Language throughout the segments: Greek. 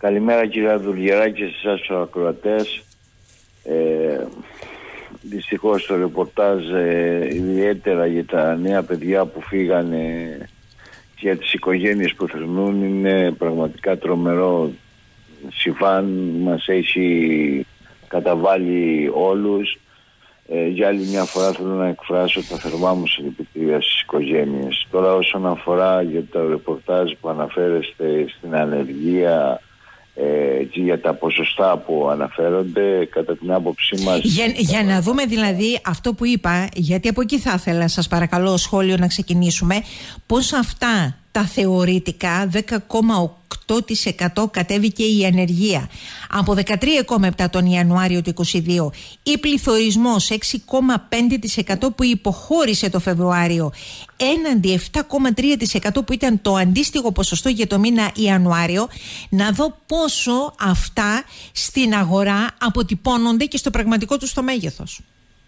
Καλημέρα κύριε Δουλγεράκη και σε εσάς τους ακροατές. Δυστυχώς το ρεπορτάζ ιδιαίτερα για τα νέα παιδιά που φύγανε και για τις οικογένειες που θρηνούν είναι πραγματικά τρομερό. Σιφάν μας έχει καταβάλει όλους. Για άλλη μια φορά θέλω να εκφράσω τα θερμά μου συλληπιτήρια στις οικογένειες. Τώρα όσον αφορά για το ρεπορτάζ που αναφέρεστε στην ανεργία και για τα ποσοστά που αναφέρονται, κατά την άποψή μας... Για να δούμε δηλαδή αυτό που είπα, γιατί από εκεί θα ήθελα σας παρακαλώ σχόλιο να ξεκινήσουμε, πώς αυτά τα θεωρητικά 10,8% κατέβηκε η ανεργία από 13,7% τον Ιανουάριο του 2022, ή πληθωρισμός 6,5% που υποχώρησε το Φεβρουάριο έναντι 7,3% που ήταν το αντίστοιχο ποσοστό για το μήνα Ιανουάριο, να δω πόσο αυτά στην αγορά αποτυπώνονται και στο πραγματικό τους το μέγεθος.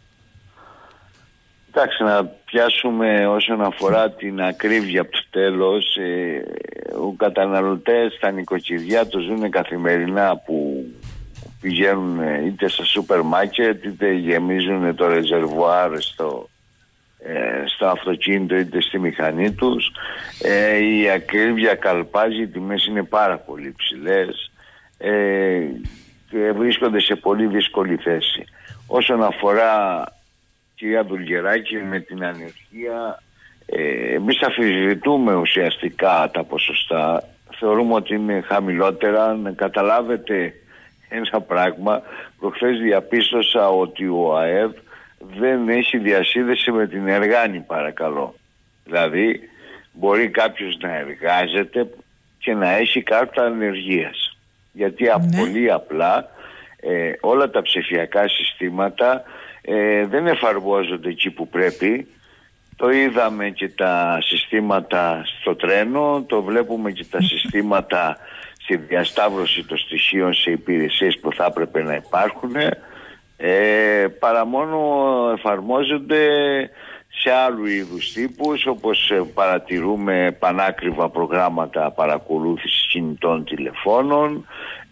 Εντάξει, να πιάσουμε όσον αφορά την ακρίβεια από το τέλος. Οι καταναλωτές στα νοικοκυριά το ζουν καθημερινά, που πηγαίνουν είτε στα σούπερ μάρκετ είτε γεμίζουν το ρεζερβουάρ στο αυτοκίνητο είτε στη μηχανή τους. Η ακρίβεια καλπάζει, οι τιμές είναι πάρα πολύ ψηλές και βρίσκονται σε πολύ δύσκολη θέση. Όσον αφορά, κυρία Δουλγεράκη, με την ανεργία, εμείς αμφισβητούμε ουσιαστικά τα ποσοστά. Θεωρούμε ότι είναι χαμηλότερα. Να καταλάβετε ένα πράγμα, προχθές διαπίστωσα ότι ο ΑΕΔ δεν έχει διασύνδεση με την Εργάνη, παρακαλώ. Δηλαδή μπορεί κάποιος να εργάζεται και να έχει κάρτα ανεργίας, γιατί πολύ απλά όλα τα ψηφιακά συστήματα δεν εφαρμόζονται εκεί που πρέπει. Το είδαμε και τα συστήματα στο τρένο, το βλέπουμε και τα συστήματα στη διασταύρωση των στοιχείων σε υπηρεσίες που θα έπρεπε να υπάρχουν, παρά μόνο εφαρμόζονται σε άλλου είδους τύπους, όπως παρατηρούμε πανάκριβα προγράμματα παρακολούθησης κινητών τηλεφώνων,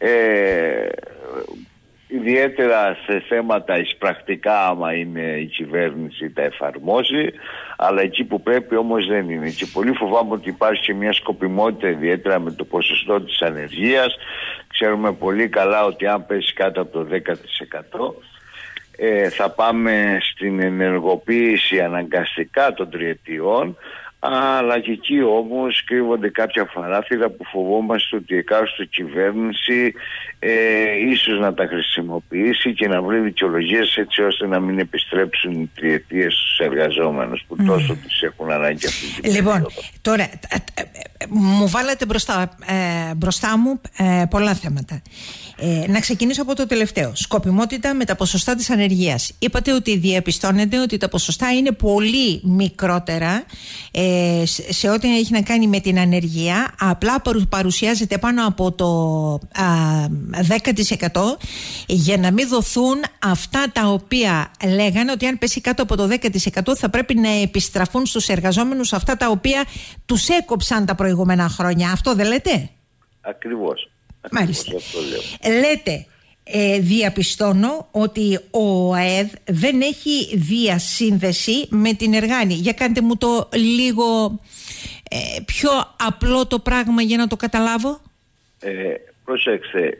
ιδιαίτερα σε θέματα εισπρακτικά, άμα είναι η κυβέρνηση τα εφαρμόζει, αλλά εκεί που πρέπει όμως δεν είναι. Και πολύ φοβάμαι ότι υπάρχει και μια σκοπιμότητα, ιδιαίτερα με το ποσοστό της ανεργίας. Ξέρουμε πολύ καλά ότι αν πέσει κάτω από το 10% θα πάμε στην ενεργοποίηση αναγκαστικά των τριετιών, αλλά και εκεί όμως κρύβονται κάποια παράθυρα που φοβόμαστε ότι εκάστοτε κυβέρνηση ίσως να τα χρησιμοποιήσει και να βρει δικαιολογίες έτσι ώστε να μην επιστρέψουν οι τριετίες στους εργαζόμενους που τόσο τους έχουν ανάγκη αυτή την περίοδο. Λοιπόν, τώρα μου βάλατε μπροστά μου πολλά θέματα. Να ξεκινήσω από το τελευταίο. Σκοπιμότητα με τα ποσοστά της ανεργίας. Είπατε ότι διαπιστώνετε ότι τα ποσοστά είναι πολύ μικρότερα σε ό,τι έχει να κάνει με την ανεργία. Απλά παρουσιάζεται πάνω από το 10% για να μην δοθούν αυτά τα οποία λέγανε ότι αν πέσει κάτω από το 10% θα πρέπει να επιστραφούν στους εργαζόμενους αυτά τα οποία τους έκοψαν τα προηγούμενα χρόνια. Αυτό δεν λέτε? Ακριβώς. Μάλιστα. Λέτε, διαπιστώνω ότι ο ΑΕΔ δεν έχει διασύνδεση με την Εργάνη. Για κάντε μου το λίγο πιο απλό το πράγμα για να το καταλάβω. Προσέξτε,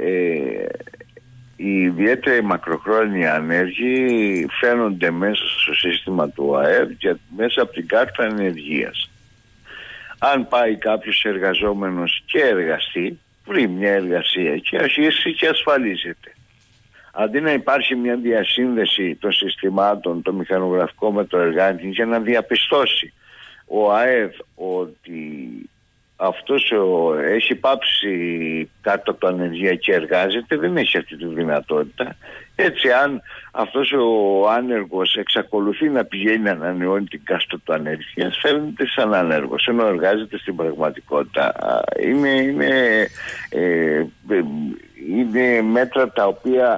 οι ιδιαίτεροι μακροχρόνια ανέργοι φαίνονται μέσα στο σύστημα του ΑΕΔ και μέσα από την κάρτα ανεργίας. Αν πάει κάποιος εργαζόμενος και εργαστεί, βρει μια εργασία και αρχίσει και ασφαλίζεται. Αντί να υπάρχει μια διασύνδεση των συστημάτων, το μηχανογραφικό με το Εργάνη, για να διαπιστώσει ο ΑΕΔ ότι αυτός έχει πάψει κάτω από το ανεργία και εργάζεται, δεν έχει αυτή τη δυνατότητα. Έτσι, αν αυτός ο άνεργος εξακολουθεί να πηγαίνει να ανανεώνει την κάρτα του ανεργίας, φαίνεται σαν άνεργος, ενώ εργάζεται στην πραγματικότητα. Είναι μέτρα τα οποία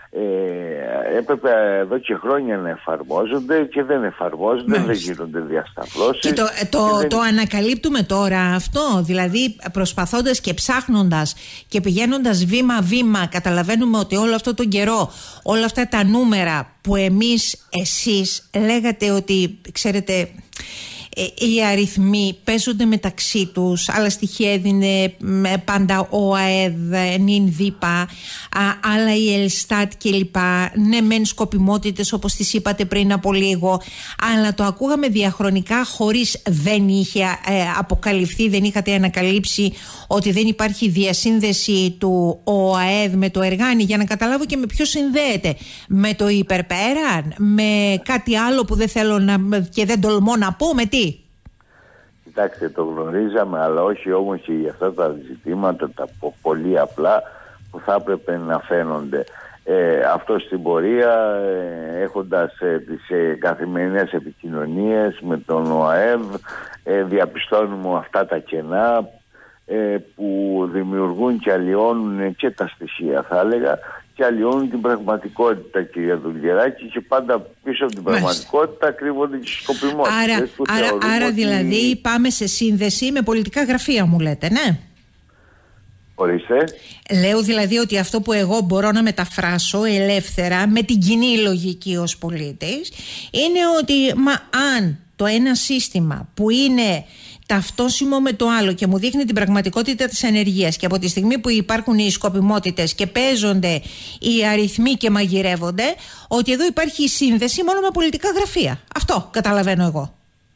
έπρεπε εδώ και χρόνια να εφαρμόζονται και δεν εφαρμόζονται, δεν γίνονται διασταυρώσεις. Και το ανακαλύπτουμε τώρα αυτό, δηλαδή προσπαθώντας και ψάχνοντας και πηγαίνοντας βήμα-βήμα, καταλαβαίνουμε ότι όλο αυτό τον καιρό, όλα αυτά τα νούμερα που εσείς λέγατε ότι ξέρετε οι αριθμοί παίζονται μεταξύ τους, άλλα στοιχεία έδινε πάντα ο ΑΕΔ, νυν ΔΥΠΑ, άλλα η Ελστάτ κλπ. Ναι μεν σκοπιμότητες όπως τις είπατε πριν από λίγο, αλλά το ακούγαμε διαχρονικά χωρίς, δεν είχε αποκαλυφθεί, δεν είχατε ανακαλύψει ότι δεν υπάρχει διασύνδεση του ΟΑΕΔ με το Εργάνη, για να καταλάβω και με ποιο συνδέεται, με το υπερπέραν, με κάτι άλλο που δεν θέλω και δεν τολμώ να πω, με τι? Κοιτάξτε, το γνωρίζαμε, αλλά όχι όμως και για αυτά τα ζητήματα τα πολύ απλά που θα έπρεπε να φαίνονται. Αυτό στην πορεία, έχοντας τις καθημερινές επικοινωνίες με τον ΟΑΕΔ, διαπιστώνουμε αυτά τα κενά που δημιουργούν και αλλοιώνουν και τα στοιχεία, θα έλεγα, και αλλοιώνουν την πραγματικότητα, κυρία Δουλγεράκη, και πάντα πίσω από την πραγματικότητα κρύβονται και σκοπιμότητες. Άρα δηλαδή πάμε σε σύνδεση με πολιτικά γραφεία, μου λέτε, ναι? Ορίστε. Λέω δηλαδή ότι αυτό που εγώ μπορώ να μεταφράσω ελεύθερα με την κοινή λογική ως πολίτης είναι ότι αν το ένα σύστημα που είναι ταυτόσιμο με το άλλο και μου δείχνει την πραγματικότητα της ανεργίας, και από τη στιγμή που υπάρχουν οι σκοπιμότητες και παίζονται οι αριθμοί και μαγειρεύονται, ότι εδώ υπάρχει σύνδεση μόνο με πολιτικά γραφεία. Αυτό καταλαβαίνω εγώ.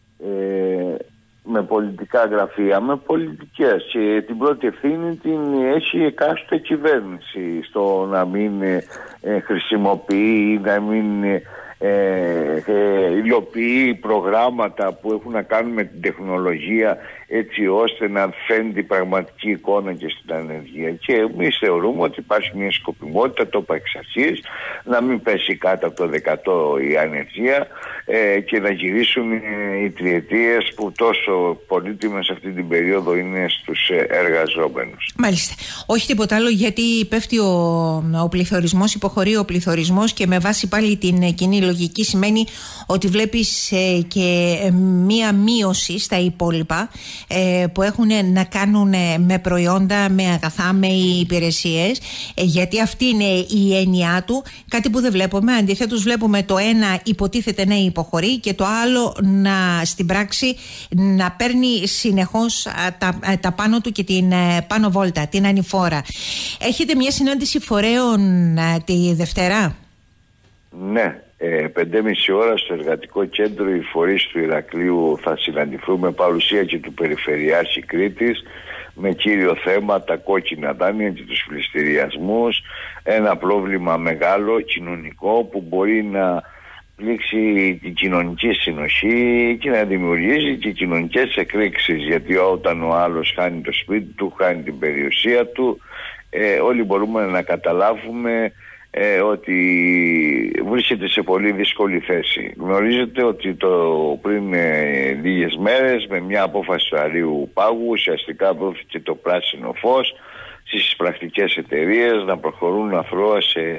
Με πολιτικά γραφεία, με πολιτικές, και την πρώτη ευθύνη την έχει εκάστοτε κυβέρνηση στο να μην χρησιμοποιεί ή να μην υλοποιεί προγράμματα που έχουν να κάνουν με την τεχνολογία, έτσι ώστε να φαίνεται η πραγματική εικόνα και στην ανεργία. Και εμείς θεωρούμε ότι υπάρχει μια σκοπιμότητα, το είπα εξ αρχής, να μην πέσει κάτω από το 100 η ανεργία και να γυρίσουν οι τριετίες που τόσο πολύτιμες αυτή την περίοδο είναι στους εργαζόμενους. Μάλιστα. Όχι τίποτα άλλο, γιατί πέφτει ο πληθωρισμός, υποχωρεί ο πληθωρισμός, και με βάση πάλι την κοινή λογική σημαίνει ότι βλέπεις και μία μείωση στα υπόλοιπα που έχουν να κάνουν με προϊόντα, με αγαθά, με υπηρεσίες, γιατί αυτή είναι η έννοιά του, κάτι που δεν βλέπουμε. Αντιθέτως βλέπουμε το ένα υποτίθεται να υποχωρεί και το άλλο στην πράξη να παίρνει συνεχώς τα πάνω του και την πάνω βόλτα, την ανηφόρα. Έχετε μια συνάντηση φορέων τη Δευτέρα? Ναι, 5.30 ώρα στο Εργατικό Κέντρο οι φορείς του Ηρακλείου θα συναντηθούν με παρουσία και του Περιφερειάρχη Κρήτης, με κύριο θέμα τα κόκκινα δάνεια και τους πληστηριασμούς, ένα πρόβλημα μεγάλο κοινωνικό που μπορεί να πλήξει την κοινωνική συνοχή και να δημιουργήσει και κοινωνικές εκρήξεις, γιατί όταν ο άλλος χάνει το σπίτι του, χάνει την περιουσία του, όλοι μπορούμε να καταλάβουμε ότι βρίσκεται σε πολύ δύσκολη θέση. Γνωρίζετε ότι πριν λίγες μέρες, με μια απόφαση του Αρείου Πάγου, ουσιαστικά δόθηκε το πράσινο φως στις πρακτικές εταιρείες να προχωρούν αθρώα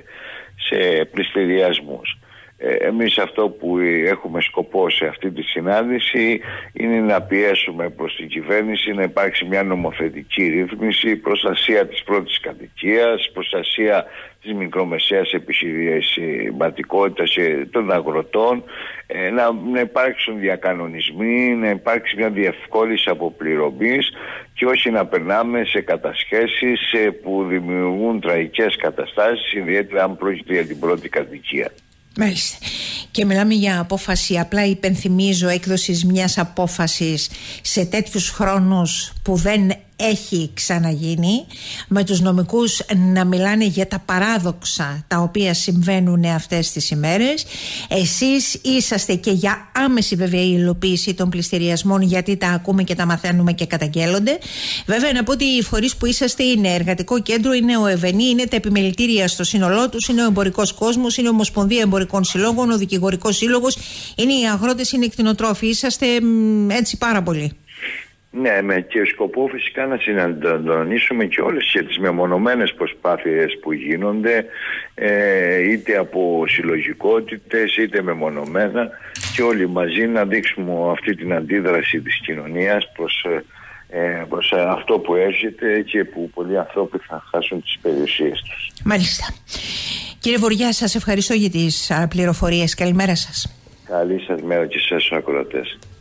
σε πληστηριασμούς. Εμείς αυτό που έχουμε σκοπό σε αυτή τη συνάντηση είναι να πιέσουμε προς την κυβέρνηση να υπάρξει μια νομοθετική ρύθμιση, προστασία της πρώτης κατοικίας, προστασία της μικρομεσαίας επιχειρηματικότητας και των αγροτών, να υπάρξουν διακανονισμοί, να υπάρξει μια διευκόλυνση αποπληρωμής και όχι να περνάμε σε κατασχέσεις που δημιουργούν τραγικές καταστάσεις, ιδιαίτερα αν πρόκειται για την πρώτη κατοικία. Μάλιστα. Και μιλάμε για απόφαση, απλά υπενθυμίζω, έκδοσης μιας απόφασης σε τέτοιους χρόνους που δεν έχει ξαναγίνει, με τους νομικούς να μιλάνε για τα παράδοξα τα οποία συμβαίνουν αυτές τις ημέρες. Εσείς είσαστε και για άμεση βέβαια η υλοποίηση των πληστηριασμών, γιατί τα ακούμε και τα μαθαίνουμε και καταγγέλλονται. Βέβαια να πω ότι οι φορείς που είσαστε είναι Εργατικό Κέντρο, είναι ο ΕΒΕΝΗ, είναι τα επιμελητήρια στο σύνολό τους, είναι ο Εμπορικός Κόσμος, είναι η Ομοσπονδία Εμπορικών Συλλόγων, ο Δικηγορικός Σύλλογος, είναι οι αγρότες, είναι οι κτηνοτρόφοι. Είσαστε έτσι πάρα πολλοί. Ναι, και σκοπό φυσικά να συναντονίσουμε και όλες τις μεμονωμένες προσπάθειες που γίνονται, είτε από συλλογικότητες είτε μεμονωμένα, και όλοι μαζί να δείξουμε αυτή την αντίδραση της κοινωνίας προς αυτό που έρχεται και που πολλοί άνθρωποι θα χάσουν τις περιουσίες τους. Μάλιστα. Κύριε Βοριά, σας ευχαριστώ για τις πληροφορίες. Καλημέρα σας. Καλή σας μέρα και σας ακροατές.